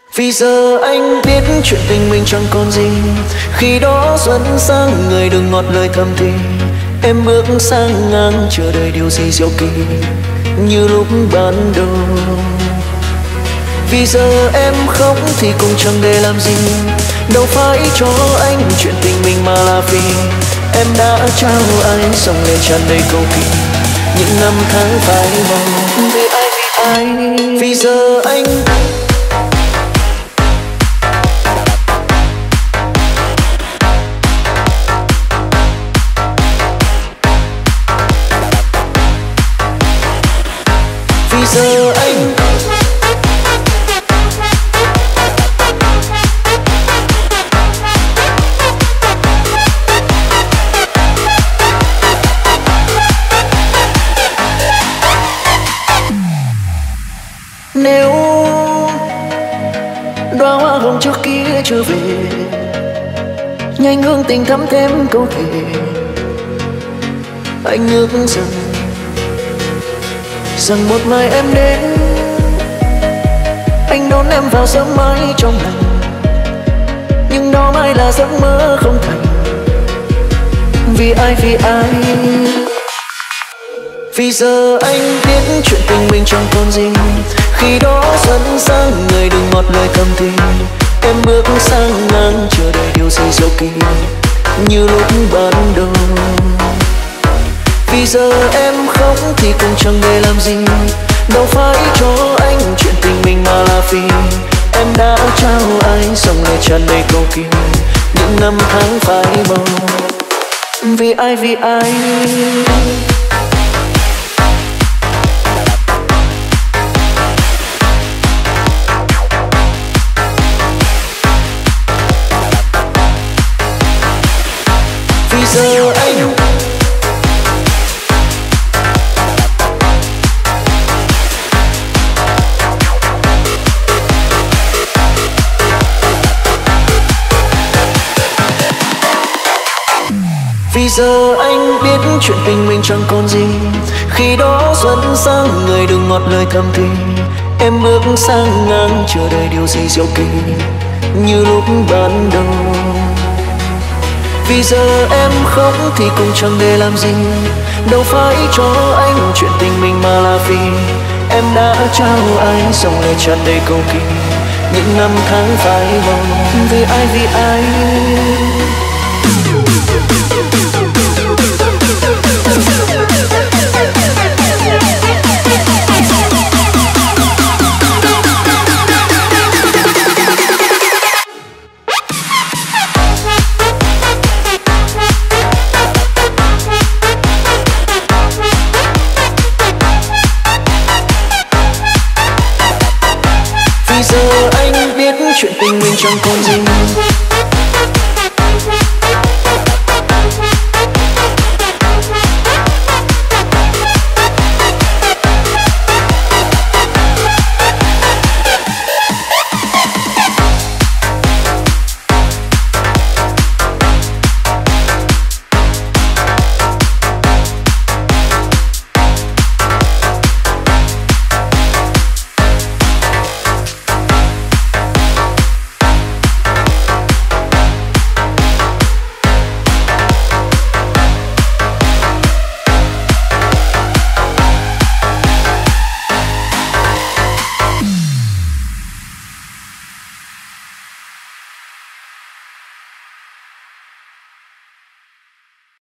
Vì giờ anh biết chuyện tình mình chẳng còn gì. Khi đó xuân sang người đừng ngọt lời thầm thì em bước sang ngang chờ đợi điều gì diệu kỳ như lúc ban đầu. Vì giờ em khóc thì cũng chẳng để làm gì. Đâu phải cho anh chuyện tình mình mà là vì em đã trao anh dòng lệ tràn đầy cầu kỳ. Những năm tháng phai màu vì ai vì ai. Vì giờ anh vì giờ anh nếu đóa hoa hồng trước kia chưa về, nhanh hương tình thắm thêm câu thề. Anh ước rằng một ngày em đến, anh đón em vào sớm mai trong lành. Nhưng đó mai là giấc mơ không thành. Vì ai vì ai. Vì giờ anh biết chuyện tình mình chẳng còn gì. Khi đó xuân sang người đừng ngọt lời thầm thì em bước sang ngang chờ đợi điều gì diệu kỳ như lúc ban đầu. Vì giờ em khóc thì cũng chẳng để làm gì. Đâu phải cho anh chuyện tình mình mà là vì em đã trao anh dòng lệ tràn đầy cầu kỳ. Những năm tháng phai màu vì ai vì ai. Vì giờ anh vì giờ anh biết chuyện tình mình chẳng còn gì. Khi đó xuân sang người đừng ngọt lời thầm thì em bước sang ngang chờ đợi điều gì diệu kỳ như lúc ban đầu. Vì giờ em khóc thì cũng chẳng để làm gì. Đâu phải cho anh chuyện tình mình mà là vì em đã trao anh dòng lệ tràn đầy cầu kỳ. Những năm tháng phai màu vì ai vì ai. Vì giờ anh biết chuyện tình mình chẳng còn gì.